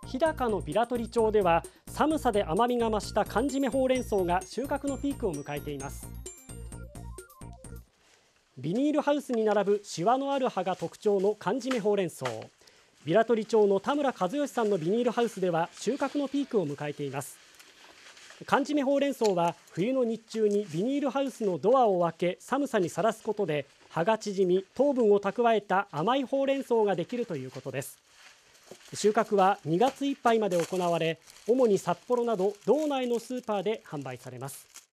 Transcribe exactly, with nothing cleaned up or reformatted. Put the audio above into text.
日高の平取町では寒さで甘みが増した寒締めほうれん草が収穫のピークを迎えています。ビニールハウスに並ぶシワのある葉が特徴の寒締めほうれん草。平取町の田村和義さんのビニールハウスでは収穫のピークを迎えています。寒締めほうれん草は冬の日中にビニールハウスのドアを開け寒さにさらすことで葉が縮み糖分を蓄えた甘いほうれん草ができるということです。収穫はにがついっぱいまで行われ、主に札幌など道内のスーパーで販売されます。